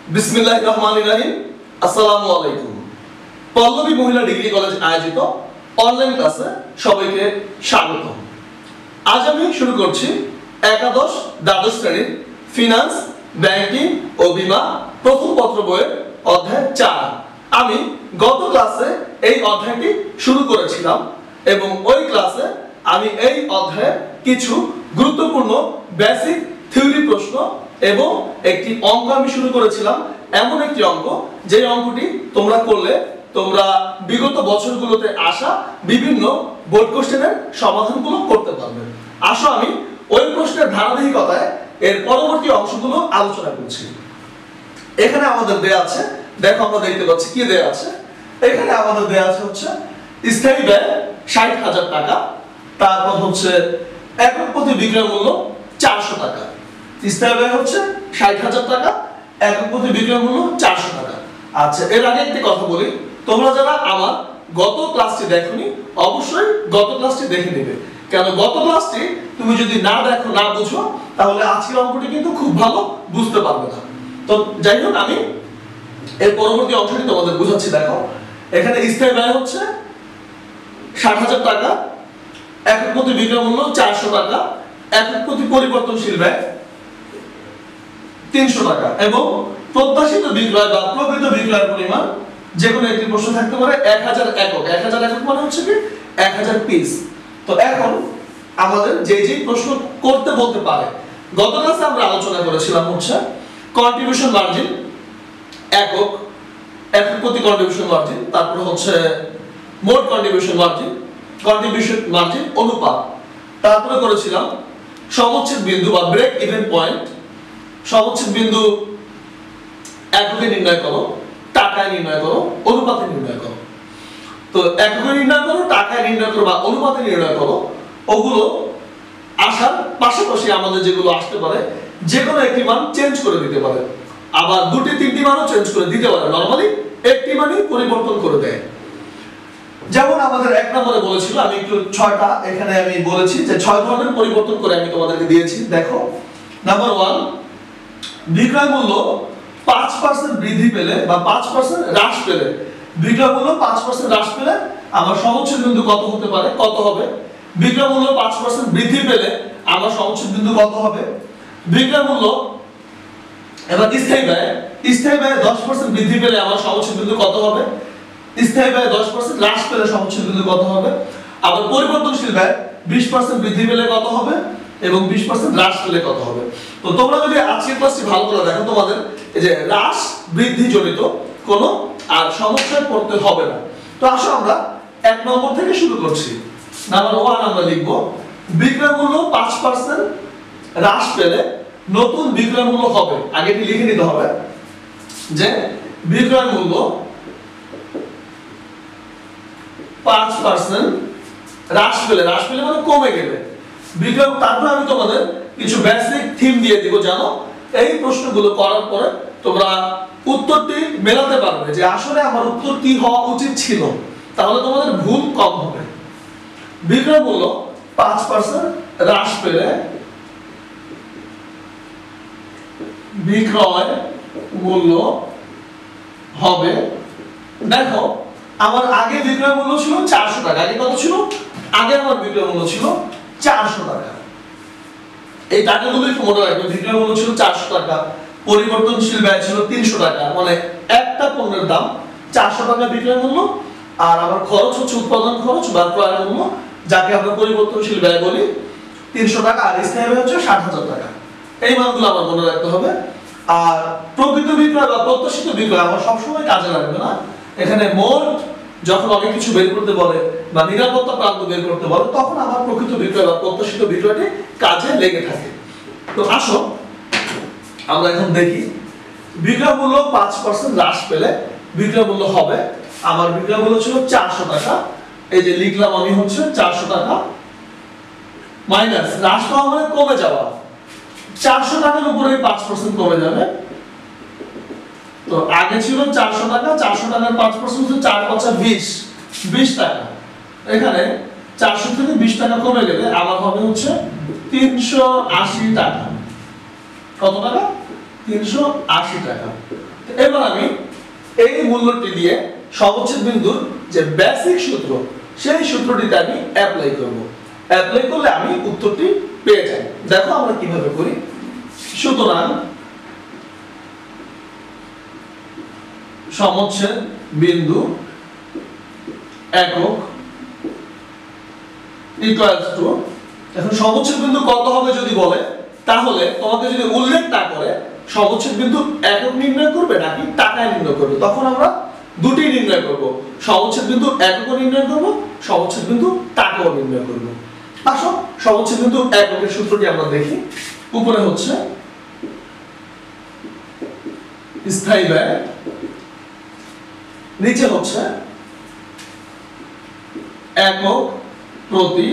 বিসমিল্লাহির রহমানির রহিম। আসসালামু আলাইকুম। পল্লবী মহিলা ডিগ্রি কলেজ আয়োজিত অনলাইন ক্লাসে সবাইকে স্বাগতম। আজ আমি শুরু করছি একাদশ দ্বাদশ শ্রেণীর ফিনান্স, ব্যাংকিং ও বীমা প্রথম পত্র বইয়ের অধ্যায় 4। আমি গত ক্লাসে এই অধ্যায়টি শুরু করেছিলাম এবং ওই ক্লাসে আমি এই অধ্যায়ের কিছু গুরুত্বপূর্ণ বেসিক থিওরি প্রশ্ন এবং একটি অঙ্ক আমি শুরু করেছিলাম। এমন একটি অঙ্ক যে অঙ্কটি তোমরা করলে তোমরা বিগত বছরগুলোতে আসা বিভিন্ন বোর্ড কোশ্চেনের সমাধানগুলো করতে পারবে। আসো আমি ওই প্রশ্নের ধারাবাহিকতায় এর পরবর্তী অংশগুলো আলোচনা করছি। এখানে আমাদের দেয়া আছে, দেখো আমরা দেখতে পাচ্ছি কি দেয়া আছে। এখানে আমাদের দেয়া আছে হচ্ছে স্থায়ী ব্যয় ৬০,০০০ টাকা, তারপর হচ্ছে একক প্রতি বিক্রয় মূল্য ৪০০ টাকা। স্থায়ী ব্যয় হচ্ছে ৬০,০০০ টাকা, একক প্রতি বিক্রয় মূল্য ৪০০ টাকা। আচ্ছা, এর আগে একটি কথা বলি, তোমরা যারা আমার গত ক্লাসটি দেখোনি অবশ্যই গত ক্লাসটি দেখে নেবে, কেন গত ক্লাসটি তুমি যদি না দেখো, না বুঝো, তাহলে আজকের অঙ্কটি কিন্তু খুব ভালো বুঝতে পারবে না। তো যাই হোক, আমি এর পরবর্তী অংশটি তোমাদের বুঝাচ্ছি। দেখো এখানে স্থায়ী ব্যয় হচ্ছে ৬০,০০০ টাকা, একক প্রতি বিক্রয় মূল্য ৪০০ টাকা, একক প্রতি পরিবর্তনশীল ব্যয় ৩০০ টাকা এবং প্রত্যাশিত বিক্রয় বা প্রকৃত বিক্রয়ের পরিমাণ যে কোনো একটি প্রশ্ন থাকতে পারে ১০০০ একক। ১০০০ একক মানে হচ্ছে কি ১০০০ পিস। তো এখন আমাদের যে প্রশ্ন করতে বলতে পারে, গত ক্লাসে আমরা আলোচনা করেছিলাম হচ্ছে কন্ট্রিবিউশন মার্জিন একক, একক প্রতি কন্ট্রিবিউশন মার্জিন, তারপর হচ্ছে মোট কন্ট্রিবিউশন মার্জিন অনুপাত, তারপরে করেছিলাম সমচ্ছেদ বিন্দু বা ব্রেক ইভেন পয়েন্ট, সমচ্ছেদ বিন্দু এককে নির্ণয় করো, টাকায় নির্ণয় করো, অনুপাতে নির্ণয় করো। তো এককে নির্ণয় করো, টাকায় নির্ণয় করো বা অনুপাতে নির্ণয় করো, ওগুলো আসার পাশাপাশি আমাদের যেগুলো আসতে পারে যে কোনো একটি মান চেঞ্জ করে দিতে পারে, আবার দুটি তিনটি মানও চেঞ্জ করে দিতে পারে। নরমালি একটি মানই পরিবর্তন করে দেয়। যেমন আমাদের এক নম্বরে বলেছিল, আমি একটু ৬টা এখানে আমি বলেছি যে ৬ ধরনের পরিবর্তন করে আমি তোমাদেরকে দিয়েছি। দেখো নাম্বার 1, বিক্রয় মূল্য ৫% বৃদ্ধি পেলে বা ৫% হ্রাস পেলে, বিক্রয় মূল্য ৫% হ্রাস পেলে আমার সমচ্ছেদ বিন্দু কত হতে পারে, কত হবে? বিক্রয় মূল্য ৫% বৃদ্ধি পেলে আমার সমচ্ছেদ বিন্দু কত হবে? বিক্রয় মূল্য, এবার স্থায়ী ব্যয় ১০% বৃদ্ধি পেলে আমার সমচ্ছেদ বিন্দু কত হবে? স্থায়ী ব্যয় 10% হ্রাস পেলে সমচ্ছেদ বিন্দু কত হবে? আবার পরিবর্তনশীল ব্যয় 20% বৃদ্ধি পেলে কত হবে এবং 20% হ্রাস পেলে কত হবে? তো তোমরা যদি আজকের ক্লাসটি ভালো করে দেখো, তোমাদের এই যে হ্রাস বৃদ্ধি জনিত কোনো আর সমস্যায় পড়তে হবে না। তো আসো আমরা ১ নম্বর থেকে শুরু করছি। নাম্বার 1 আমরা লিখব, বিক্রয় মূল্য ৫% হ্রাস পেলে নতুন বিক্রয় মূল্য হবে। আগে এটি লিখে নিতে হবে যে বিক্রয় মূল্য ৫% হ্রাস পেলে মানে কমে গেলে বিক্রয়। তারপর আমি তোমাদের কিছু বেসিক থিম দিয়ে দিব, জানো এই প্রশ্নগুলো করার পরে তোমরা উত্তরটি মেলাতে পারবে যে আসলে আমার উত্তর কি হওয়া উচিত ছিল, তাহলে তোমাদের ভুল কম হবে। বিক্রয় মূল্য ৫% হ্রাস পেলে বিক্রয় মূল্য হবে, দেখো আমার আগে বিক্রয় মূল্য ছিল ৪০০ টাকা। আগে কত ছিল? আগে আমার বিক্রয় মূল্য ছিল ৪০০ টাকা। এই টাকাগুলো একটু মনে রাখবে। বিক্রয় মূল্য ছিল ৪০০ টাকা, পরিবর্তনশীল ব্যয় ছিল ৩০০ টাকা, মানে একটা পণ্যের দাম ৪০০ টাকা বিক্রয় মূল্য, আর আমার খরচ হচ্ছে উৎপাদন খরচ বা ক্রয় মূল্য, যাকে আমরা পরিবর্তনশীল ব্যয় বলি, ৩০০ টাকা, আর স্থায়ী ব্যয় হচ্ছে ৬০,০০০ টাকা। এই মানগুলো আমার মনে রাখতে হবে। আর প্রকৃত বিক্রয় বা প্রত্যাশিত বিক্রয় আমার সবসময় কাজে লাগবে না। এখানে মোট যখন অনেক কিছু বের করতে বলে বা নিরাপত্তা প্রান্ত বের করতে বলে, তখন আমার প্রকৃত বিক্রয় বা প্রত্যাশিত বিক্রয়টি কাজে লেগে থাকে। তো আসো আমরা এখন দেখি, বিক্রয় মূল্য ৫% হ্রাস পেলে বিক্রয় মূল্য হবে, আমার বিক্রয় মূল্য ছিল ৪০০ টাকা, এই যে লিখলাম আমি হচ্ছে ৪০০ টাকা মাইনাস হ্রাস পাওয়া মানে কমে যাওয়া, ৪০০ টাকার উপরে ৫% কমে যাবে। তো আগে ছিল ৪০০ টাকা, ৪০০ টাকার ৫% হচ্ছে ৪×৫ ২০ টাকা। এখানে ৪০০ থেকে ২০ টাকা কমে গেলে আমার হবে হচ্ছে ৩৮০ টাকা। কত টাকা? ৩৮০ টাকা। এবার আমি এই মূল্যটি দিয়ে সমচ্ছেদ বিন্দুর যে বেসিক সূত্র সেই সূত্রটিতে আমি অ্যাপ্লাই করব। অ্যাপ্লাই করলে আমি উত্তরটি পেয়ে যাই। দেখো আমরা কিভাবে করি। সুতরাং সমচ্ছেদ বিন্দু একক ইকুয়ালস টু, এখন সমচ্ছেদ বিন্দু কত হবে যদি বলে, তাহলে তোমাকে যদি উল্লেখ না করে সমচ্ছেদ বিন্দু একক নির্ণয় করবে নাকি টাকায় নির্ণয় করবে, তখন আমরা দুটি নির্ণয় করব। সমচ্ছেদ বিন্দু এককও নির্ণয় করব, সমচ্ছেদ বিন্দু টাকাও নির্ণয় করব। আসো সমচ্ছেদ বিন্দু এককের সূত্রটি আমরা দেখি। উপরে হচ্ছে স্থায়ী ব্যয়, নিচে হচ্ছে একক প্রতি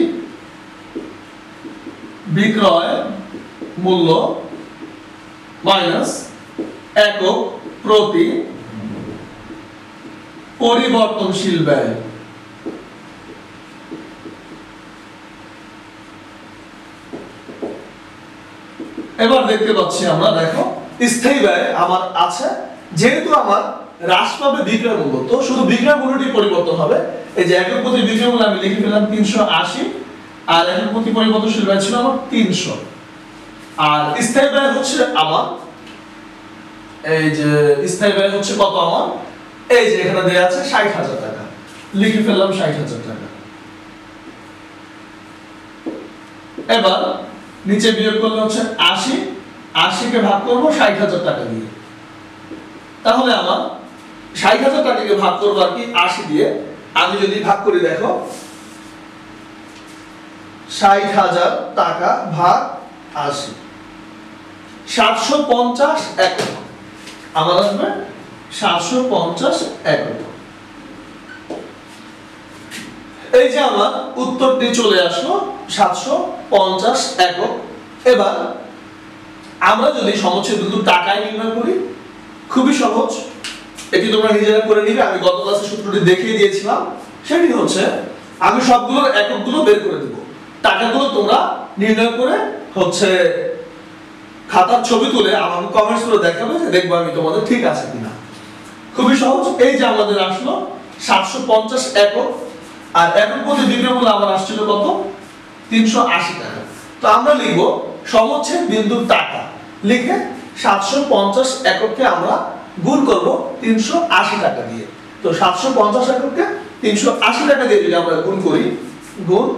বিক্রয় মূল্য মাইনাস একক প্রতি পরিবর্তনশীল ব্যয়। এবার দেখতে পাচ্ছি আমরা, দেখো স্থায়ী ব্যয় আমার আছে, যেহেতু আমার হ্রাস পাবে বিক্রয় মূল্য, তো শুধু বিক্রয় মূল্যটি পরিবর্তন হবে। এই যে একক প্রতি বিক্রয় মূল্য আমি লিখে ফেললাম 380, আর একক প্রতি পরিবর্তনশীল ব্যয় ছিল আমার 300, আর স্থায়ী ব্যয় হচ্ছে আমার, এই যে স্থায়ী ব্যয় হচ্ছে কত আমার, এই যে এখানে দেয়া আছে 60,000 টাকা, লিখে ফেললাম 60,000 টাকা। এবার নিচে বিয়োগ করলে হচ্ছে 80 কে ভাগ করব 60,000 টাকা দিয়ে, তাহলে আমার 60,000 টাকাকে ভাগ করব আর কি 80 দিয়ে। আমি যদি ভাগ করি, দেখো 60,000 টাকা ভাগ 80, 750 একক আমার আসবে, 750 একক। এই যে আমার উত্তরটি চলে আসলো 750 একক। এবার আমরা যদি সমচ্ছেদ বিন্দু টাকায় নির্ণয় করি, খুবই সহজ, এটি তোমরা নিজেরা করে নিবে। আমি গত ক্লাসে সূত্রটি দেখিয়ে দিয়েছিলাম। সেটি হচ্ছে আমি সবগুলোর এককগুলো বের করে দেব, টাকাগুলো তোমরা নির্ণয় করে হচ্ছে খাতার ছবি তুলে আমাকে কমেন্টস করে দেখাবে, যে দেখবো আমি তোমাদের ঠিক আছে কিনা। খুবই সহজ। এই যে আমাদের আসলো 750 একক, আর একক প্রতি বিক্রয় মূল্য আমার আসছিল কত, 380 টাকা। তো আমরা লিখব সমচ্ছেদ বিন্দুর টাকা, লিখে 750 একককে আমরা গুণ করব 380 টাকা দিয়ে। তো 750 একককে 380 টাকা দিয়ে যদি আমরা গুণ করি, গুণ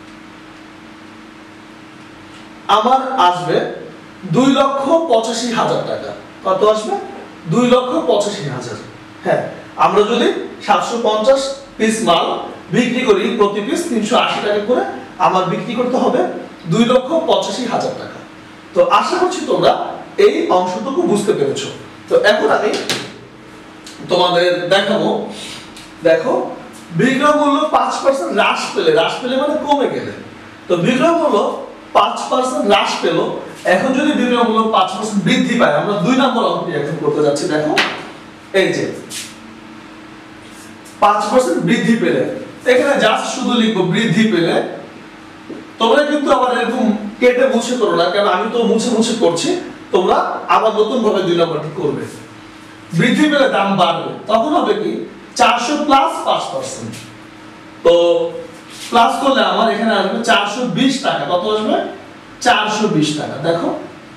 আমার আসবে 2,85,000 টাকা। কত আসবে? 2,85,000। হ্যাঁ, আমরা যদি 750 পিস মাল বিক্রি করি, প্রতি পিস 380 টাকা করে, আমার বিক্রি করতে হবে 2,85,000 টাকা। তো আশা করছি তোমরা এই অংশটুকু বুঝতে পেরেছো। তো এখন আমি তোমাদের দেখাবো, দেখো বিক্রয় মূল্য 5% হ্রাস পেলে মানে কমে গেলে, তো বিক্রয় মূল্য 5% হ্রাস পেল। এখন যদি বিক্রয় মূল্য 5% বৃদ্ধি পায়, আমরা 2 নম্বর অঙ্কটি এখন করতে যাচ্ছি। দেখো এই যে 5% বৃদ্ধি পেলে, এখানে জাস্ট শুধু লিখবো বৃদ্ধি পেলে। তোমরা কিন্তু আবার এরকম কেটে মুছে করো না, কারণ আমি তো মুছে মুছে করছি, তোমরা আবার নতুন ভাবে 2 নম্বরটি করবে। বৃদ্ধি পেলে দাম বাড়বে, তখন হবে কি 400 প্লাস 5%। তো প্লাস করলে আমার এখানে আসবে 420 টাকা। কত আসবে? 420 টাকা। দেখো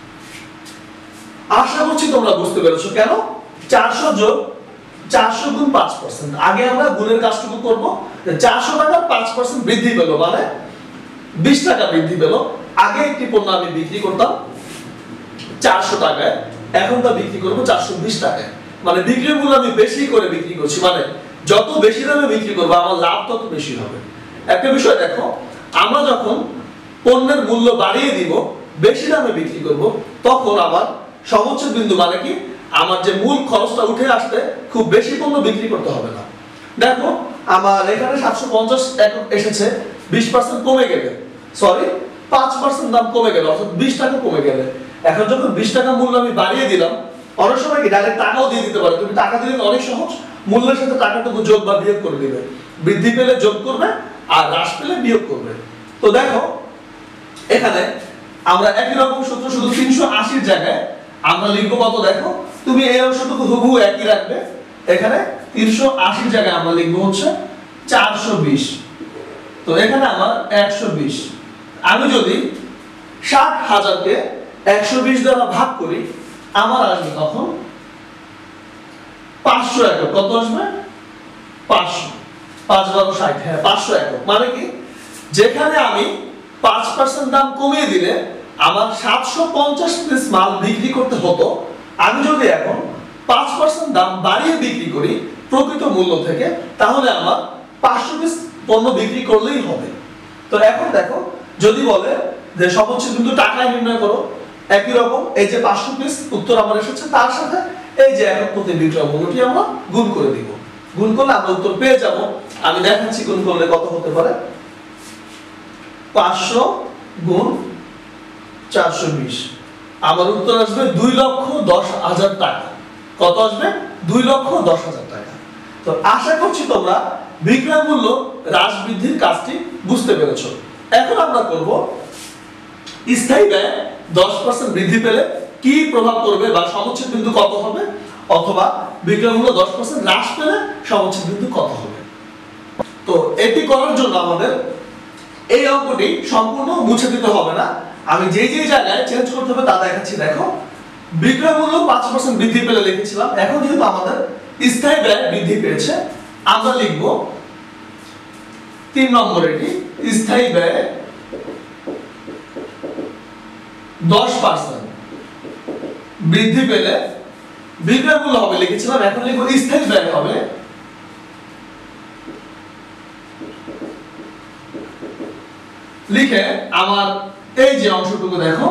আশা করছি তোমরা বুঝতে পেরেছো। কেন 400 যোগ 400 গুণ 5%। আগে আমরা গুণের কাজটুকু করব। 400 টাকার 5% বৃদ্ধি পেল মানে 20 টাকা বৃদ্ধি পেল। আগে একটি পণ্য আমি বিক্রি করতাম 400 টাকায়, এখন তা বিক্রি করব 420 টাকায়। মানে বিক্রয় মূল্য আমি বেশি করে বিক্রি করছি, মানে যত বেশি দামে বিক্রি করব আমার লাভ তত বেশি হবে। একটা বিষয় দেখো, আমরা যখন পণ্যের মূল্য বাড়িয়ে দিব, বেশি দামে বিক্রি করব, তখন আমার সমচ্ছেদ বিন্দু মানে কি আমার যে মূল খরচটা উঠে আসতে খুব বেশি পণ্য বিক্রি করতে হবে না। দেখো আমার এখানে 750 একক এসেছে, 20% কমে গেলে, সরি 5% দাম কমে গেল, অর্থাৎ 20 টাকা কমে গেলে। এখন যখন 20 টাকা মূল্য আমি বাড়িয়ে দিলাম, অনেক সময় কি ডাইরেক্ট টাকাও দিয়ে দিতে পারে। তুমি টাকা দিলে অনেক সহজ, মূল্যের সাথে টাকাটুকু যোগ বা বিয়োগ করে দিবে। বৃদ্ধি পেলে যোগ করবে, আর হ্রাস পেলে বিয়োগ করবে। তো দেখো এখানে আমরা একই রকম সূত্র, শুধু 380 এর জায়গায় আমরা লিখবো কত, দেখো তুমি এই অংশটুকু হুবহু একই রাখবে। এখানে 380 জায়গায় আমরা লিখবো হচ্ছে 420। তো এখানে আমার 120। আমি যদি 60,000 কে 120 দ্বারা ভাগ করি আমার আসবে তখন 500 একক। কত আসবে? 500। 5 12 60, হ্যাঁ 500 একক। মানে কি, যেখানে আমি 5% দাম কমিয়ে দিলে আমার 750 পিস মাল বিক্রি করতে হতো, আমি যদি এখন 5% দাম বাড়িয়ে বিক্রি করি প্রকৃত মূল্য থেকে, তাহলে আমার 500 পিস পণ্য বিক্রি করলেই হবে। তো এখন দেখো, যদি বলে যে সমচ্ছেদ বিন্দু টাকায় নির্ণয় করো, একই রকম এই যে 500 পিস উত্তর আমার এসেছে, তার সাথে এই যে একক প্রতি বিক্রয় মূল্যটি আমরা গুণ করে দিব। গুণ করলে আমরা উত্তর পেয়ে যাব। আমি দেখাচ্ছি গুণ করলে কত হতে পারে। 500 গুণ 420, আমার উত্তর আসবে 2,10,000 টাকা। কত আসবে? 2,10,000 টাকা। তো আশা করছি তোমরা বিক্রয় মূল্য হ্রাস বৃদ্ধির কাজটি বুঝতে পেরেছো। এখন আমরা করব স্থায়ী ব্যয় 10% বৃদ্ধি পেলে কি প্রভাব পড়বে বা সমচ্ছেদ বিন্দু কত হবে, অথবা বিক্রয় মূল্য 10% হ্রাস পেলে সমচ্ছেদ বিন্দু কত হবে। তো এটি করার জন্য আমাদের এই অঙ্কটি সম্পূর্ণ মুছে দিতে হবে না, আমি যে যে জায়গায় চেঞ্জ করতে হবে তা দেখাচ্ছি। দেখো, বিক্রয় মূল্য 5% বৃদ্ধি পেলে লিখেছিলাম, এখন যেহেতু আমাদের স্থায়ী ব্যয় বৃদ্ধি পেয়েছে, আমরা লিখব 3 নম্বর, এটি স্থায়ী ব্যয় 10% বৃদ্ধি পেলে বিক্রয় মূল্য হবে লিখেছিলাম, এখন লিখব স্থায়ী ব্যয় হবে লিখে আমার এই যে অংশটুকু দেখো,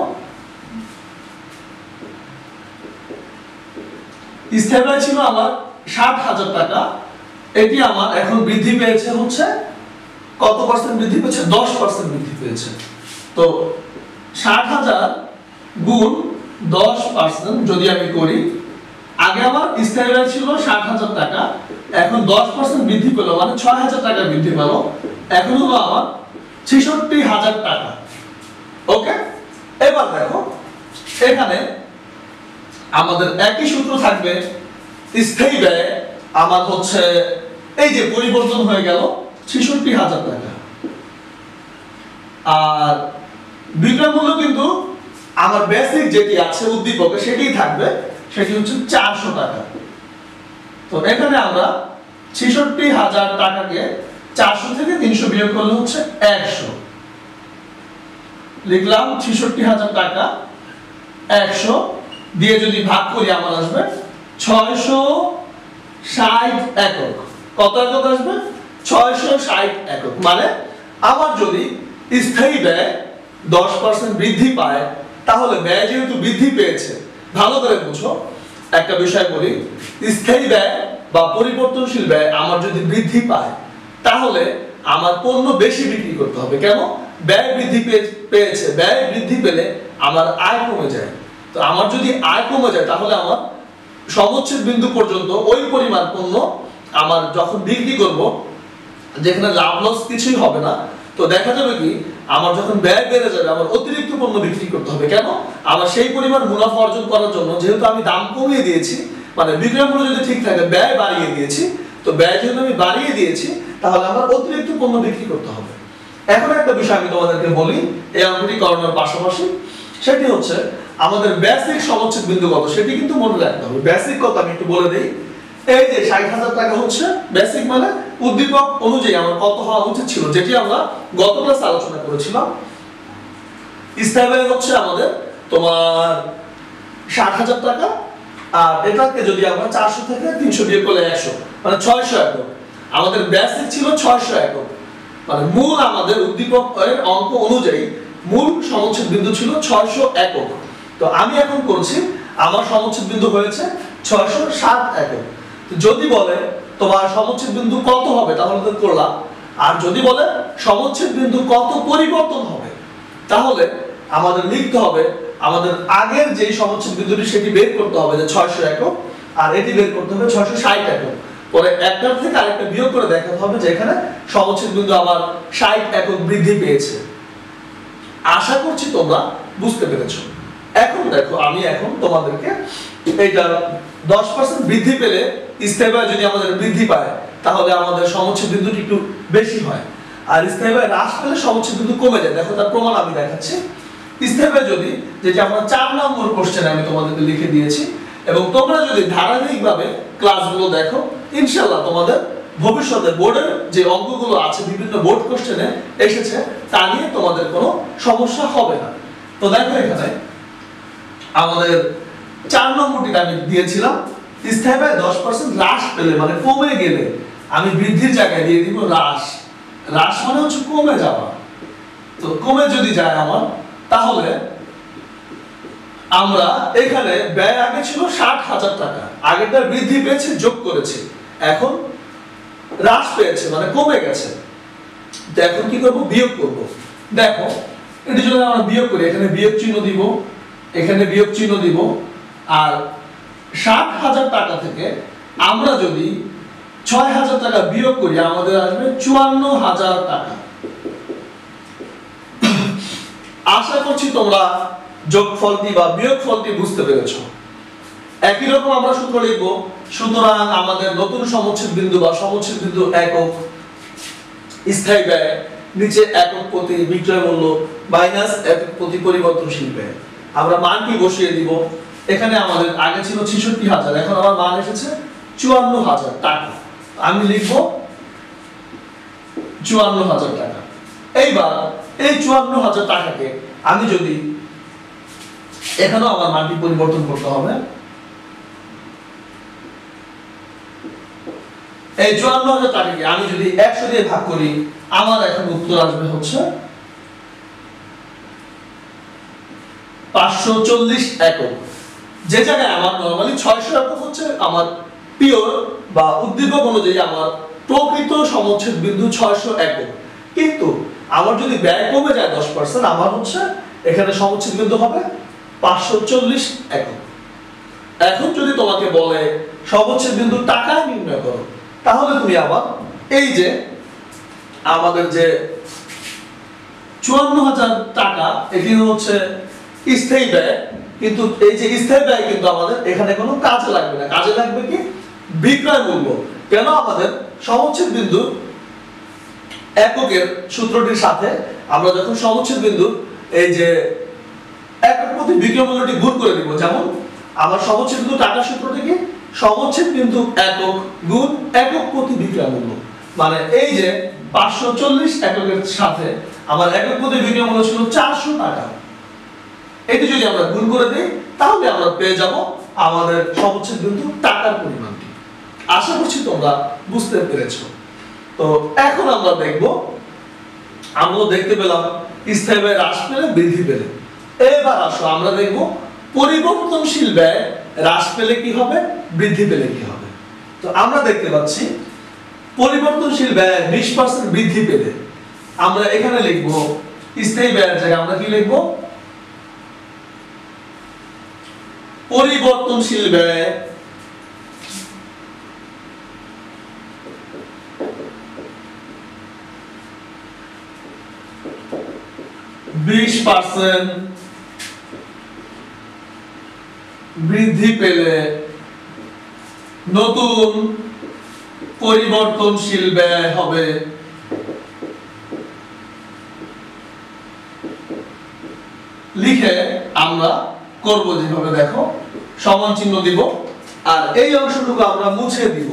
স্থায়ী ব্যয় ছিল আমার 60,000 টাকা, এটি আমার এখন বৃদ্ধি পেয়েছে হচ্ছে কত পার্সেন্ট বৃদ্ধি পেয়েছে? 10% বৃদ্ধি পেয়েছে। তো 60,000 গুণ 10% যদি আমি করি, আগে আমার স্থায়ী ব্যয় ছিল 60,000 টাকা, এখন 10% বৃদ্ধি পেল মানে 6,000 টাকা বৃদ্ধি পেল, এখন হলো আমার 66,000 টাকা। ওকে, এবার দেখো এখানে আমাদের একই সূত্র থাকবে। স্থায়ী ব্যয় আমার হচ্ছে এই যে পরিবর্তন হয়ে গেল 66,000 টাকা, আর বিক্রয় মূল্য কিন্তু আমার বেসিক যেটি আছে উদ্দীপকে সেটিই থাকবে, সেটি হচ্ছে 400 টাকা। তো এখানে আমরা 66,000 টাকাকে 400 থেকে 300 বিয়োগ করলে হচ্ছে 100, লিখলাম 66,000 টাকা 100 দিয়ে যদি ভাগ করি আমার আসবে 660 একক। কত একক আসবে? 660 একক। মানে আমার যদি স্থায়ী ব্যয় 10% বৃদ্ধি পায়, তাহলে ব্যয় যেহেতু বৃদ্ধি পেয়েছে, ভালো করে বুঝো একটা বিষয় বলি, স্থায়ী ব্যয় বা পরিবর্তনশীল ব্যয় আমার যদি বৃদ্ধি পায়, তাহলে আমার পণ্য বেশি বিক্রি করতে হবে। কেন? ব্যয় বৃদ্ধি পেয়েছে, ব্যয় বৃদ্ধি পেলে আমার আয় কমে যায়। তো আমার যদি আয় কমে যায়, তাহলে আমার সমচ্ছেদ বিন্দু পর্যন্ত ওই পরিমাণ পণ্য আমার যখন বিক্রি করব, যেখানে লাভ লস কিছুই হবে না, তো দেখা যাবে কি আমার যখন ব্যয় বেড়ে যাবে, আমার অতিরিক্ত পণ্য বিক্রি করতে হবে। কেন? আমার সেই পরিমাণ মুনাফা অর্জন করার জন্য, যেহেতু আমি দাম কমিয়ে দিয়েছি, মানে বিক্রয় মূল্য যদি ঠিক থাকে, ব্যয় বাড়িয়ে দিয়েছি, তো ব্যয় যেহেতু আমি বাড়িয়ে দিয়েছি, তাহলে আমার অতিরিক্ত পণ্য বিক্রি করতে হবে। এখন একটা বিষয় আমি তোমাদেরকে বলি এই অঙ্কটি করানোর পাশাপাশি, সেটি হচ্ছে আমাদের বেসিক সমচ্ছেদ বিন্দু কত সেটি কিন্তু মনে রাখতে হবে। বেসিক কত আমি একটু বলে দেই। এই যে 60,000 টাকা হচ্ছে বেসিক, মানে উদ্দীপক অনুযায়ী আমার কত হওয়া উচিত ছিল, যেটি আমরা গত ক্লাসে আলোচনা করেছিলাম। স্থায়ী ব্যয় হচ্ছে আমাদের তোমার 60,000 টাকা, আর এটাকে যদি আমরা 400 থেকে 300 বিয়োগ করলে 100, মানে 600 একক। আমাদের বেসিক ছিল 600 একক, মানে মূল আমাদের উদ্দীপকের অঙ্ক অনুযায়ী মূল সমচ্ছেদ বিন্দু ছিল 600 একক। তো আমি এখন করছি, আমার সমচ্ছেদ বিন্দু হয়েছে 660 একক। যদি বলে তোমার সমচ্ছেদ বিন্দু কত হবে, তাহলে তো করলাম। আর যদি বলে সমচ্ছেদ বিন্দু কত পরিবর্তন হবে, তাহলে আমাদের লিখতে হবে আমাদের আগের যে সমচ্ছেদ বিন্দুটি সেটি বের করতে হবে যে 600 একক, আর এটি বের করতে হবে 660 একক। পরে একটার থেকে আরেকটা বিয়োগ করে দেখাতে হবে যে এখানে সমচ্ছেদ বিন্দু আমার 60 একক বৃদ্ধি পেয়েছে। আশা করছি তোমরা বুঝতে পেরেছো। এখন দেখো আমি এখন তোমাদেরকে এইটা 10% বৃদ্ধি পেলে স্থায়ী ব্যয় যদি আমাদের বৃদ্ধি পায় তাহলে আমাদের সমচ্ছেদ বিন্দুটি একটু বেশি হয়, আর স্থায়ী ব্যয় হ্রাস পেলে সমচ্ছেদ বিন্দু কমে যায়। দেখো তার প্রমাণ আমি দেখাচ্ছি। স্থায়ী ব্যয় যদি, যেটা আমরা 4 নম্বর কোশ্চেনে আমি তোমাদেরকে লিখে দিয়েছি, এবং তোমরা যদি ধারাবাহিকভাবে ক্লাসগুলো দেখো ইনশাআল্লাহ তোমাদের ভবিষ্যতে বোর্ডের যে অঙ্কগুলো আছে বিভিন্ন বোর্ড কোশ্চেনে এসেছে তা নিয়ে তোমাদের কোনো সমস্যা হবে না। তো দেখো এখানে আমাদের 4 নম্বরটিতে আমি দিয়েছিলাম স্থায়ী ব্যয় 10% হ্রাস পেলে মানে কমে গেলে আমি বৃদ্ধির জায়গায় দিয়ে দিব হ্রাস। হ্রাস মানে হচ্ছে কমে যাওয়া। তো কমে যদি যায় আমার, তাহলে আমরা এখানে ব্যয় আগে ছিল 60,000 টাকা, আগেরটা বৃদ্ধি পেয়েছে যোগ করেছে, এখন হ্রাস পেয়েছে মানে কমে গেছে। তো এখন কি করব? বিয়োগ করব। দেখো এটি যদি আমরা বিয়োগ করি, এখানে বিয়োগ চিহ্ন দিব, এখানে বিয়োগ চিহ্ন দিব, আর 60,000 টাকা থেকে আমরা যদি 6,000 টাকা বিয়োগ করি আমাদের আসবে 54,000 টাকা। আশা করছি তোমরা যোগফলটি বা বিয়োগফলটি বুঝতে পেরেছো। একই রকম আমরা সূত্র লিখব। সুতরাং আমাদের নতুন সমচ্ছেদ বিন্দু বা সমচ্ছেদ বিন্দু একক স্থায়ী ব্যয়, নিচে একক প্রতি বিক্রয় মূল্য মাইনাস একক প্রতি পরিবর্তনশীল ব্যয়। আমরা মানটি বসিয়ে দিব। এখানে আমাদের আগে ছিল 66,000, এখন আমার মান এসেছে 54,000 টাকা। আমি লিখব 54,000 টাকা। এইবার এই 54,000 টাকাকে আমি যদি, এখানেও আমার মানটি পরিবর্তন করতে হবে, এই 54,000 টাকাকে আমি যদি 100 দিয়ে ভাগ করি আমার এখন উত্তর আসবে হচ্ছে 540 একক। যে জায়গায় আমার নরমালি 600 একক হচ্ছে আমার পিওর বা উদ্দীপক অনুযায়ী আমার প্রকৃত সমচ্ছেদ বিন্দু 600 একক, কিন্তু আমার যদি ব্যয় কমে যায় 10% আমার হচ্ছে এখানে সমচ্ছেদ বিন্দু হবে 540 একক। এখন যদি তোমাকে বলে সমচ্ছেদ বিন্দু টাকা নির্ণয় করো, তাহলে তুমি আবার এই যে আমাদের যে 54,000 টাকা এটি হচ্ছে স্থায়ী ব্যয়, কিন্তু এই যে স্থায়ী ব্যয় কিন্তু আমাদের এখানে কোনো কাজে লাগবে না। কাজে লাগবে কি? বিক্রয় মূল্য। কেন? আমাদের সমচ্ছেদ বিন্দু এককের সূত্রটির সাথে আমরা যখন সমচ্ছেদ বিন্দু এই যে একক প্রতি বিক্রয় মূল্যটি গুণ করে দিব, যেমন আমার সমচ্ছেদ বিন্দু টাকা সূত্রটি কি? সমচ্ছেদ বিন্দু একক গুণ একক প্রতি বিক্রয় মূল্য। মানে এই যে 540 এককের সাথে আমার একক প্রতি বিক্রয় মূল্য ছিল 400 টাকা, এটি যদি আমরা গুণ করে দেই তাহলে আমরা পেয়ে যাব আমাদের সমচ্ছেদ বিন্দু টাকার পরিমাণটি। আশা করছি তোমরা বুঝতে পেরেছো। তো এখন আমরা দেখব, আমরা দেখতে পেলাম স্থায়ী ব্যয় হ্রাস পেলে বৃদ্ধি পেলে। এবার আসো আমরা দেখব পরিবর্তনশীল ব্যয় হ্রাস পেলে কি হবে, বৃদ্ধি পেলে কি হবে। তো আমরা দেখতে পাচ্ছি পরিবর্তনশীল ব্যয় 20% বৃদ্ধি পেলে আমরা এখানে লিখব স্থায়ী ব্যয়ের জায়গায় আমরা কি লিখব? পরিবর্তনশীল ব্যয় 20% বৃদ্ধি পেলে নতুন পরিবর্তনশীল ব্যয় হবে লিখে আমরা করব যেভাবে, দেখো সমান চিহ্ন দিব আর এই অংশটুকু আমরা মুছে দিব।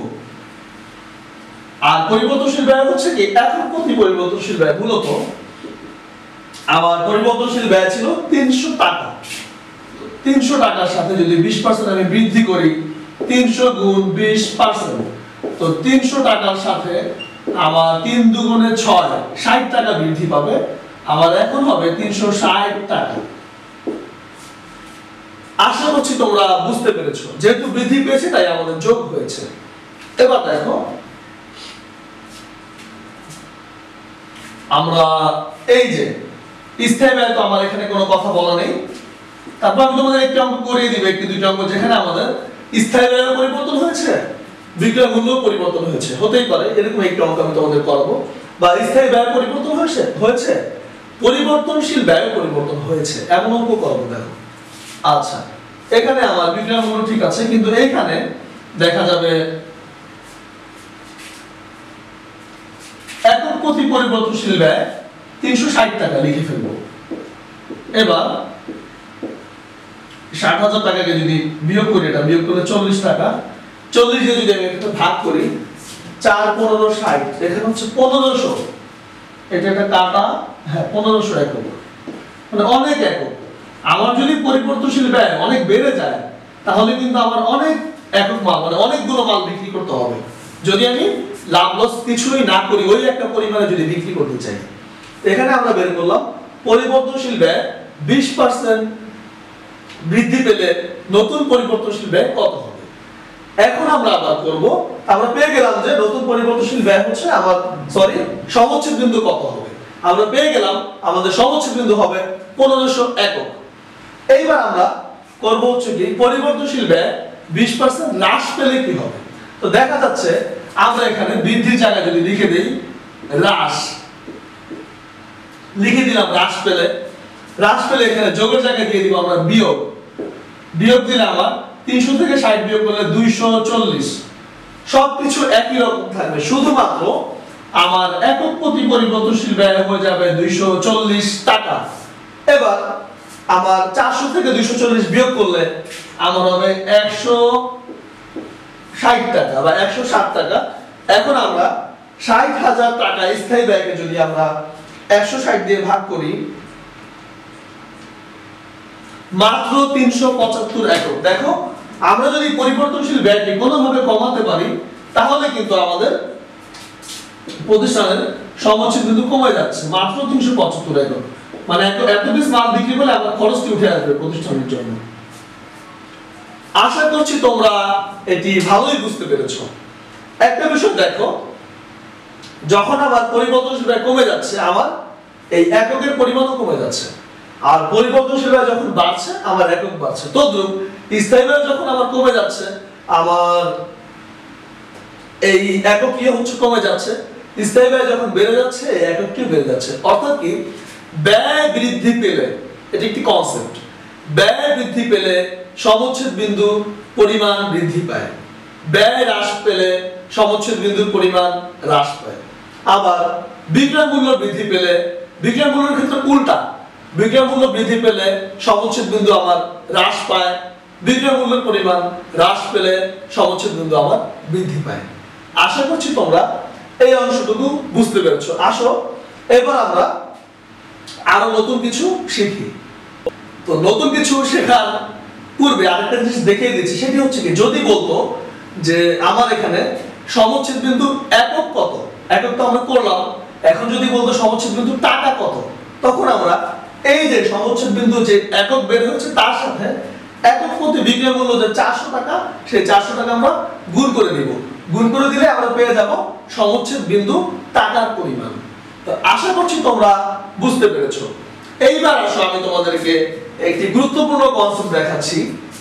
আর পরিবর্তনশীল ব্যয় হচ্ছে কি? একক প্রতি পরিবর্তনশীল ব্যয়। মূলত আমার পরিবর্তনশীল ব্যয় ছিল 300 টাকা। 300 টাকার সাথে যদি 20% আমি বৃদ্ধি করি, 300 গুণ 20%, তো 300 টাকার সাথে আমার 3 দুগুণে 6, 60 টাকা বৃদ্ধি পাবে। আমার এখন হবে 360 টাকা। আশা করছি তোমরা বুঝতে পেরেছো। যেহেতু বৃদ্ধি পেয়েছে তাই আমাদের যোগ হয়েছে। এবার দেখো আমরা এই যে স্থায়ী ব্যয়, তো আমার এখানে কোনো কথা বলা নেই। তারপর আমি তোমাদের একটি অঙ্ক করিয়ে দিব, একটি দুইটা অঙ্ক যেখানে আমাদের স্থায়ী ব্যয়ের পরিবর্তন হয়েছে, বিক্রয় মূল্য পরিবর্তন হয়েছে। হতেই পারে এরকম একটি অঙ্ক আমি তোমাদের করাবো। বা স্থায়ী ব্যয় পরিবর্তন হয়েছে, পরিবর্তনশীল ব্যয় পরিবর্তন হয়েছে, এমন অঙ্ক করাবো। দেখো আচ্ছা, এখানে আমার বিক্রয় মূল্য ঠিক আছে, কিন্তু এইখানে দেখা যাবে একক প্রতি পরিবর্তনশীল ব্যয় 360 টাকা লিখে ফেলবো। এবার 60,000 টাকাকে যদি বিয়োগ করি, এটা বিয়োগ করলে 40 টাকা, 40 দিয়ে যদি আমি এটা ভাগ করি 4 15 60, এখানে হচ্ছে 1500, এটা একটা কাটা, হ্যাঁ 1500 একক, মানে অনেক একক। আমার যদি পরিবর্তনশীল ব্যয় অনেক বেড়ে যায় তাহলে কিন্তু আমার অনেক একক মাল, মানে অনেকগুলো মাল বিক্রি করতে হবে যদি আমি লাভ লস কিছুই না করি, ওই একটা পরিমাণে যদি বিক্রি করতে চাই। এখানে আমরা বের করলাম পরিবর্তনশীল ব্যয় 20% বৃদ্ধি পেলে নতুন পরিবর্তনশীল ব্যয় কত হবে। এখন আমরা আবার করব, আমরা পেয়ে গেলাম যে নতুন পরিবর্তনশীল ব্যয় হচ্ছে আমার সমচ্ছেদ বিন্দু কত হবে। আমরা পেয়ে গেলাম আমাদের সমচ্ছেদ বিন্দু হবে 1500 একক। এইবার আমরা করব হচ্ছে কি পরিবর্তনশীল ব্যয় 20% হ্রাস পেলে কি হবে। তো দেখা যাচ্ছে আমরা এখানে বৃদ্ধির জায়গায় যদি লিখে দেই হ্রাস, লিখে দিলাম হ্রাস পেলে, হ্রাস পেলে এখানে যোগের জায়গায় দিয়ে দিব আমরা বিয়োগ, বিয়োগ দিলে আমার 300 থেকে 60 বিয়োগ করলে 240, সবকিছু একই রকম থাকবে, শুধুমাত্র আমার একক প্রতি পরিবর্তনশীল ব্যয় হয়ে যাবে 240 টাকা। এবার আমার 400 থেকে 240 বিয়োগ করলে আমার হবে 160 টাকা বা 160 টাকা। এখন আমরা 60,000 টাকা স্থায়ী ব্যয়কে যদি আমরা 160 দিয়ে ভাগ করি, মাত্র 375 একক। দেখো আমরা যদি পরিবর্তনশীল ব্যয়কে কোনোভাবে কমাতে পারি তাহলে কিন্তু আমাদের প্রতিষ্ঠানের সমচ্ছেদ বিন্দু কমে যাচ্ছে, মাত্র 375 একক, মানে এত পিস মাল বিক্রি করলে আমার খরচটি উঠে আসবে প্রতিষ্ঠানের জন্য। আশা করছি তোমরা এটি ভালোই বুঝতে পেরেছো। একটা বিষয় দেখো, যখন আমার পরিবর্তনশীল ব্যয় কমে যাচ্ছে আমার এই এককের পরিমাণও কমে যাচ্ছে, আর পরিবর্তনশীল ব্যয় যখন বাড়ছে আমার একক বাড়ছে। তদ্রূপ স্থায়ী ব্যয় যখন আমার কমে যাচ্ছে আমার এই একক কি হচ্ছে কমে যাচ্ছে, স্থায়ী ব্যয় যখন বেড়ে যাচ্ছে এই একক কি বেড়ে যাচ্ছে। অর্থাৎ কি ব্যয় বৃদ্ধি পেলে, এটা একটি কনসেপ্ট, ব্যয় বৃদ্ধি পেলে সমচ্ছেদ বিন্দু পরিমাণ বৃদ্ধি পায়, ব্যয় হ্রাস পেলে সমচ্ছেদ বিন্দুর পরিমাণ হ্রাস পায়। আবার বিক্রয় মূল্য বৃদ্ধি পেলে, বিক্রয় মূল্যের ক্ষেত্রে উল্টা, বিক্রয় মূল্য বৃদ্ধি পেলে সমচ্ছেদ বিন্দু আমার হ্রাস পায়, বিক্রয় মূল্যের পরিমাণ হ্রাস পেলে সমচ্ছেদ বিন্দু আমার বৃদ্ধি পায়। আশা করছি তোমরা এই অংশটুকু বুঝতে পেরেছো। আসো এবার আমরা আরো নতুন কিছু শিখি। তো নতুন কিছু শেখার পূর্বে আরেকটা জিনিস দেখিয়ে দিচ্ছি, সেটি হচ্ছে কি যদি বলতো যে আমার এখানে সমচ্ছেদ বিন্দু একক কত, একক তো আমরা করলাম, এখন যদি বলতো সমচ্ছেদ বিন্দু টাকা কত, তখন আমরা এই যে সমচ্ছেদ বিন্দু যে একক বের হচ্ছে তার সাথে একক প্রতি বিক্রয় মূল্য যে 400 টাকা, সেই 400 টাকা আমরা গুণ করে দিব, গুণ করে দিলে আমরা পেয়ে যাব সমচ্ছেদ বিন্দু টাকার পরিমাণ। তো আশা করছি তোমরা বুঝতে পেরেছো। এইবার আসো আমি তোমাদেরকে একটি গুরুত্বপূর্ণ কনসেপ্ট দেখাচ্ছি।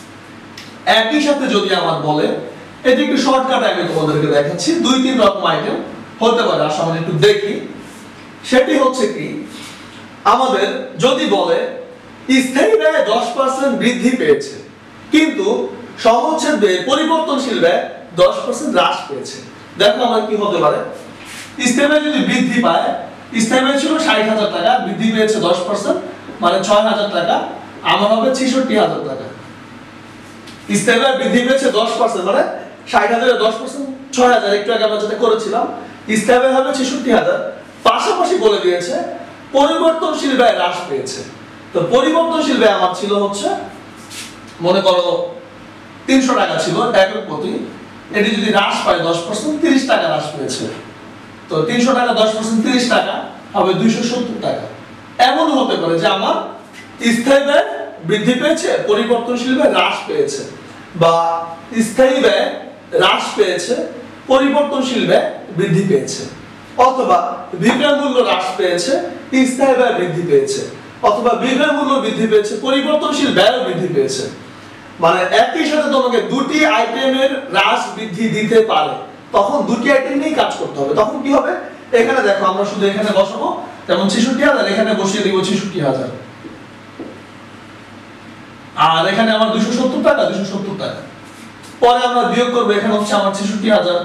একই সাথে যদি আমার বলে, এটি একটু শর্টকাটে আমি তোমাদেরকে দেখাচ্ছি, 2-3 রকম আইটেম হতে পারে। আসো আমরা একটু দেখি। সেটি হচ্ছে কি আমাদের যদি বলে স্থায়ী ব্যয় 10% বৃদ্ধি পেয়েছে কিন্তু সমচ্ছেদ ব্যয় পরিবর্তনশীল ব্যয় 10% হ্রাস পেয়েছে। দেখো আমার কি হতে পারে, স্থায়ী ব্যয় যদি বৃদ্ধি পায়, স্থায়ী ব্যয় ছিল 60,000 টাকা, বৃদ্ধি পেয়েছে 10% মানে 6,000 টাকা, আমার হবে 66,000 টাকা। স্থায়ী ব্যয় বৃদ্ধি পেয়েছে 10% মানে 60,000 এর 10% 6,000, একটু আগে আমরা যেটা করেছিলাম, স্থায়ী ব্যয় হবে 66,000। পাশাপাশি বলে দিয়েছে পরিবর্তনশীল ব্যয় হ্রাস পেয়েছে। তো পরিবর্তনশীল ব্যয় আমার ছিল হচ্ছে মনে করো 300 টাকা ছিল একক প্রতি, এটি যদি হ্রাস পায় 10% 30 টাকা হ্রাস পেয়েছে। তো 300 টাকা 10% 30 টাকা হবে 270 টাকা। এমন হতে পারে যে আমার স্থায়ী ব্যয় বৃদ্ধি পেয়েছে, পরিবর্তনশীল ব্যয় হ্রাস পেয়েছে, বা স্থায়ী ব্যয় হ্রাস পেয়েছে, পরিবর্তনশীল ব্যয় বৃদ্ধি পেয়েছে, অথবা বিক্রয় মূল্য হ্রাস পেয়েছে, স্থায়ী ব্যয় বৃদ্ধি পেয়েছে, অথবা বিক্রয় মূল্য বৃদ্ধি পেয়েছে, পরিবর্তনশীল ব্যয় বৃদ্ধি পেয়েছে। মানে একই সাথে তোমাকে দুটি আইটেমের হ্রাস বৃদ্ধি দিতে পারে, তখন দুটি আইটেম নিয়েই কাজ করতে হবে। তখন কি হবে, এখানে দেখো আমরা শুধু এখানে বসাবো, যেমন 66,000 এখানে বসিয়ে দিব 66,000। আর এখানে আমার 270 টাকা 270 টাকা। পরে আমরা বিয়োগ করব, এখানে হচ্ছে আমার 66000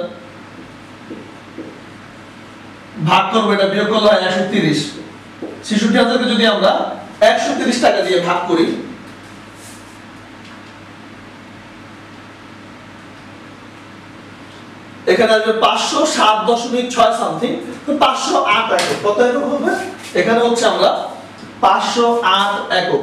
ভাগ করব, এটা বিয়োগ করলে হয় 130। 66000 কে যদি আমরা 130 টাকা দিয়ে ভাগ করি, এখানে আসবে 507.6 সামথিং, তো 508 একক। কত একক হবে? এখানে হচ্ছে আমরা 508 একক।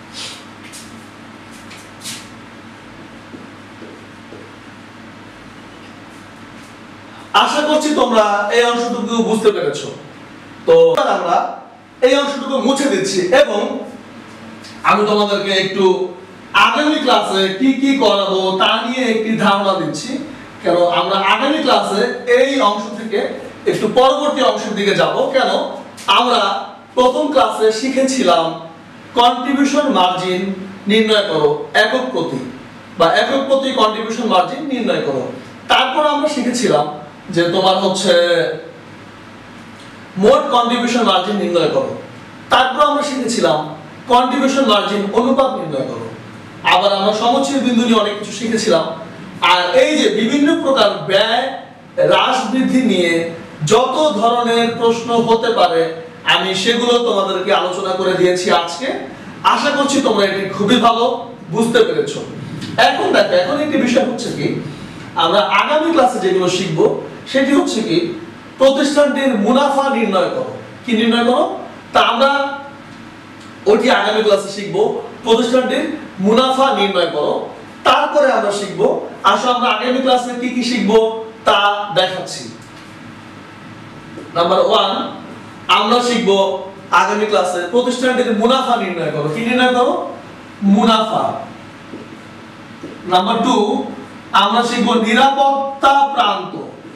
আশা করছি তোমরা এই অংশটুকু বুঝতে পেরেছো। তো আমরা এই অংশটুকু মুছে দিচ্ছি এবং আমি তোমাদেরকে একটু আগামী ক্লাসে কি কি করাবো তা নিয়ে একটি ধারণা দিচ্ছি। কেন আমরা আগামী ক্লাসে এই অংশ থেকে একটু পরবর্তী অংশের দিকে যাব। কেন আমরা প্রথম ক্লাসে শিখেছিলাম কন্ট্রিবিউশন মার্জিন নির্ণয় করো একক প্রতি, বা একক প্রতি কন্ট্রিবিউশন মার্জিন নির্ণয় করো। তারপর আমরা শিখেছিলাম যে তোমার হচ্ছে মোট কন্ট্রিবিউশন মার্জিন নির্ণয় করো। তারপর আমরা শিখেছিলাম কন্ট্রিবিউশন মার্জিন অনুপাত নির্ণয় করো। আবার আমরা সমচ্ছেদ বিন্দু নিয়ে অনেক কিছু শিখেছিলাম। আর এই যে বিভিন্ন প্রকার ব্যয় হ্রাস বৃদ্ধি নিয়ে যত ধরনের প্রশ্ন হতে পারে আমি সেগুলো তোমাদেরকে আলোচনা করে দিয়েছি আজকে। আশা করছি তোমরা এটি খুবই ভালো বুঝতে পেরেছো। এখন দেখো, এখন একটি বিষয় হচ্ছে কি, আমরা আগামী ক্লাসে যেগুলো শিখবো সেটি হচ্ছে কি প্রতিষ্ঠানটির মুনাফা নির্ণয় করো। কি নির্ণয় করো? তা আমরা ওটি আগামী ক্লাসে শিখবো, প্রতিষ্ঠানটির মুনাফা নির্ণয় করো। তারপরে আমরা শিখবো, আসো আমরা আগামী ক্লাসে কি কি শিখবো তা দেখাচ্ছি। নাম্বার 1, আমরা শিখবো আগামী ক্লাসে প্রতিষ্ঠানটির মুনাফা নির্ণয় করো। কি নির্ণয় করো? মুনাফা। নাম্বার 2, আমরা শিখবো নিরাপত্তা প্রান্ত।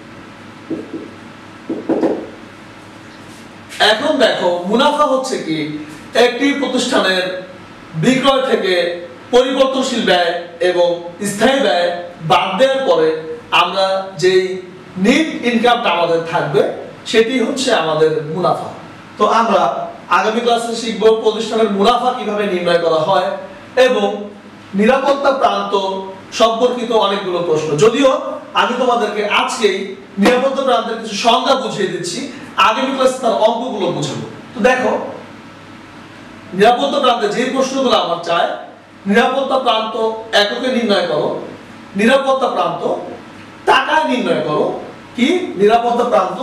এখন দেখো, মুনাফা হচ্ছে কি একটি প্রতিষ্ঠানের বিক্রয় থেকে পরিবর্তনশীল ব্যয় এবং স্থায়ী ব্যয় বাদ দেওয়ার পরে আমরা যেই নেট ইনকামটা আমাদের থাকবে সেটি হচ্ছে আমাদের মুনাফা। তো আমরা আগামী ক্লাসে শিখব প্রতিষ্ঠানের মুনাফা কিভাবে নির্ণয় করা হয় এবং নিরাপত্তা প্রান্ত সম্পর্কিত অনেকগুলো প্রশ্ন। যদিও আমি তোমাদেরকে আজকেই নিরাপত্তা প্রান্তের কিছু সংজ্ঞা বুঝিয়ে দিচ্ছি, আগামী ক্লাসে তার অঙ্কগুলো বুঝাবো। তো দেখো, নিরাপত্তা প্রান্তে যে প্রশ্নগুলো আমার চাই, নিরাপত্তা প্রান্ত এককে নির্ণয় করো, নিরাপত্তা প্রান্ত টাকায় নির্ণয় করো। কি? নিরাপত্তা প্রান্ত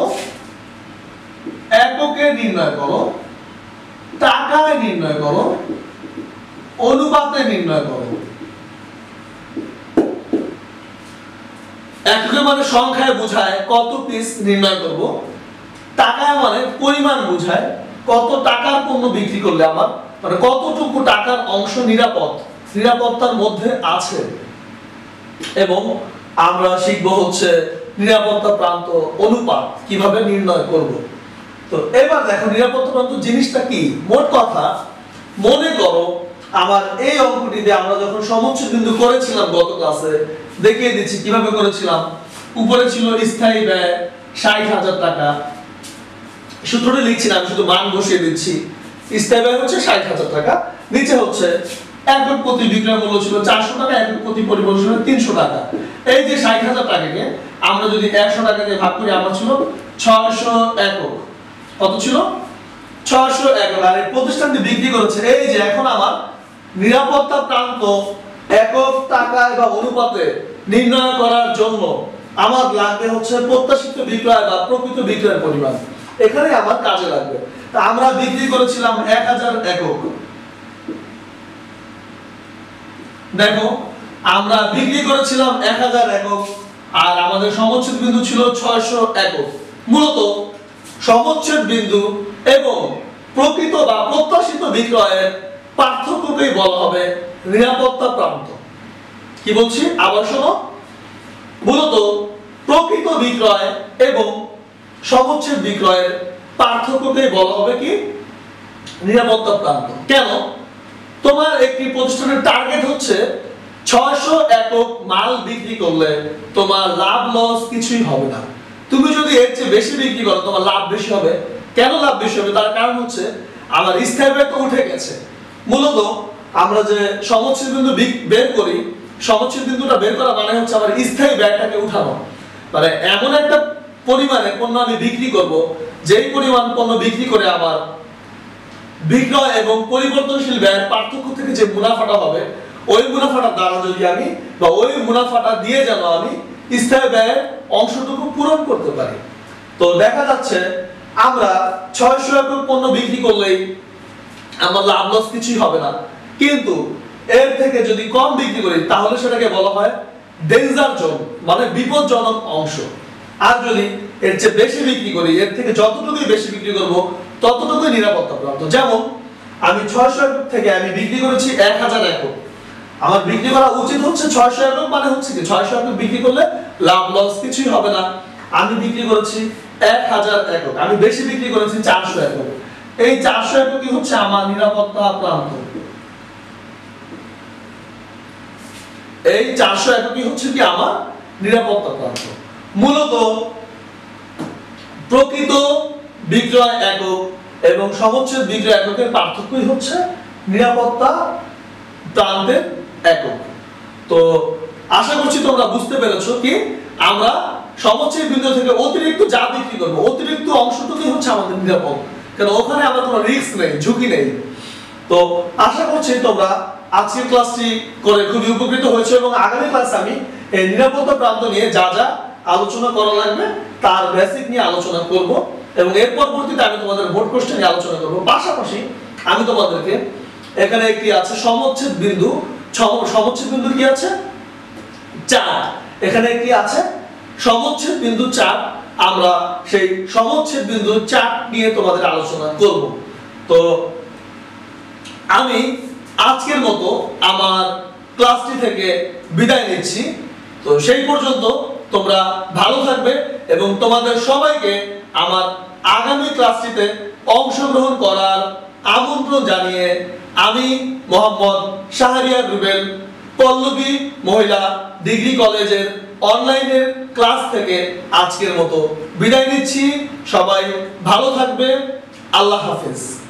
এককে নির্ণয় করো, টাকায় নির্ণয় করো, অনুপাতে নির্ণয় করো। এককে মানে সংখ্যায় বোঝায় কত পিস নির্ণয় করব, টাকায় মানে পরিমাণ বোঝায় কত টাকার পণ্য বিক্রি করলে আমার মানে কতটুকু টাকার অংশ নিরাপত্তার মধ্যে আছে। এবং আমরা শিখব হচ্ছে নিরাপত্তা প্রান্ত অনুপাত কিভাবে নির্ণয় করব। তো এবার দেখো, নিরাপত্তা প্রান্ত জিনিসটা কি। মোট কথা, মনে করো আমার এই অঙ্কটিতে আমরা যখন সমচ্ছেদ বিন্দু করেছিলাম গত ক্লাসে, দেখিয়ে দিচ্ছি কিভাবে করেছিলাম। উপরে ছিল স্থায়ী ব্যয় ৬০,০০০ টাকা, সূত্রটি লিখছি না, আমি শুধু মান বসিয়ে দিচ্ছি। স্থায়ী ব্যয় হচ্ছে ৬০,০০০ টাকা, নিচে হচ্ছে একক প্রতি বিক্রয় মূল্য ছিল ৪০০ টাকা, একক প্রতি পরিবর্তন ৩০০ টাকা। এই যে ৬০,০০০ টাকাকে আমরা যদি ১০০ টাকা দিয়ে ভাগ করি, আমরা ছিল ৬০০ একক। কত ছিল? ৬০০ একক। আর এই প্রতিষ্ঠানটি বিক্রি করেছে, এই যে এখন আমার নিরাপত্তা প্রান্ত একক টাকায় বা অনুপাতে নির্ণয় করার জন্য আমার লাগবে হচ্ছে প্রত্যাশিত বিক্রয় বা প্রকৃত বিক্রয়ের পরিমাণ। এখানে আমার কাজে লাগবে। তা আমরা বিক্রি করেছিলাম ১০০০ একক। দেখো, আমরা বিক্রি করেছিলাম ১০০০ একক আর আমাদের সমচ্ছেদ বিন্দু ছিল ৬০০ একক। মূলত সমচ্ছেদ বিন্দু এবং প্রকৃত বা প্রত্যাশিত বিক্রয়ের পার্থক্যকেই বলা হবে নিরাপত্তা প্রান্ত। কি বলছি? আবার শোনো, মূলত প্রকৃত বিক্রয় এবং সমচ্ছেদ বিক্রয়ের পার্থক্যকেই বলা হবে কি নিরাপত্তা প্রান্ত। কেন? তোমার একটি প্রতিষ্ঠানের টার্গেট হচ্ছে ৬০০ একক মাল বিক্রি করলে তোমার লাভ লস কিছুই হবে না। তুমি যদি এর চেয়ে বেশি বিক্রি করো তোমার লাভ বেশি হবে। কেন লাভ বেশি হবে? তার কারণ হচ্ছে আমার স্থায়ী ব্যয় তো উঠে গেছে। মূলত আমরা যে সমচ্ছেদ বিন্দু বের করি, সমচ্ছেদ বিন্দুটা বের করা মানে হচ্ছে আমার স্থায়ী ব্যয়টাকে উঠানো। মানে এমন একটা পরিমাণে পণ্য আমি বিক্রি করব, যেই পরিমাণ পণ্য বিক্রি করে আমার বিক্রয় এবং পরিবর্তনশীল ব্যয়ের পার্থক্য থেকে যে মুনাফাটা হবে, ওই মুনাফাটা দ্বারা যদি আমি বা ওই মুনাফাটা দিয়ে যেন আমি স্থায়ী ব্যয়ের অংশটুকু পূরণ করতে পারি। তো দেখা যাচ্ছে আমরা 600 একক পণ্য বিক্রি করলেই আমার লাভ লস কিছুই হবে না, কিন্তু এর থেকে যদি কম বিক্রি করি তাহলে সেটাকে বলা হয় ডেঞ্জার জোন, মানে বিপজ্জনক অংশ। আর যদি এর চেয়ে বেশি বিক্রি করি, এর থেকে যতটুকুই বেশি বিক্রি করব ততটুকুই নিরাপত্তা প্রাপ্ত। যেমন আমি 600 একক থেকে আমি বিক্রি করেছি 1000 একক, আমার বিক্রি করা উচিত হচ্ছে 600 একক, মানে হচ্ছে কি 600 একক বিক্রি করলে লাভ লস কিছুই হবে না। আমি বিক্রি করেছি 1000 একক, আমি বেশি বিক্রি করেছি 400 একক, এই 400 এককই হচ্ছে আমার নিরাপত্তা প্রান্ত। এই 400 এককই হচ্ছে কি আমার নিরাপত্তা প্রান্ত। মূলত প্রকৃত বিক্রয় একক এবং সমচ্ছেদ বিক্রয় এককের পার্থক্যই হচ্ছে নিরাপত্তা প্রান্তের একক। তো আশা করছি তোমরা বুঝতে পেরেছো কি আমরা সমচ্ছেদ বিন্দু থেকে অতিরিক্ত যা বিক্রি করব, অতিরিক্ত অংশটুকুই হচ্ছে আমাদের নিরাপদ, কারণ ওখানে আমার কোনো রিস্ক নেই, ঝুঁকি নেই। তো আশা করছি তোমরা আজকের ক্লাসটি করে খুবই উপকৃত হয়েছে, এবং আগামী ক্লাসে আমি এই নিরাপত্তা প্রান্ত নিয়ে যা যা আলোচনা করা লাগবে তার বেসিক নিয়ে আলোচনা করব, এবং এর পরবর্তীতে আমি তোমাদের বোর্ড কোশ্চেন নিয়ে আলোচনা করব। পাশাপাশি আমি তোমাদেরকে এখানে একটি আছে সমচ্ছেদ বিন্দু, সমচ্ছেদ বিন্দু কি আছে চার্ট, এখানে একটি আছে সমচ্ছেদ বিন্দু চার্ট, আমরা সেই সমচ্ছেদ বিন্দু চার্ট নিয়ে তোমাদের আলোচনা করব। তো আমি আজকের মতো আমার ক্লাসটি থেকে বিদায় নিচ্ছি। তো সেই পর্যন্ত তোমরা ভালো থাকবে, এবং তোমাদের সবাইকে আমার আগামী ক্লাসটিতে অংশগ্রহণ করার আমন্ত্রণ জানিয়ে আমি মোহাম্মদ শাহরিয়ার রুবেল পল্লবী মহিলা ডিগ্রি কলেজের অনলাইনের ক্লাস থেকে আজকের মতো বিদায় নিচ্ছি। সবাই ভালো থাকবে, আল্লাহ হাফেজ।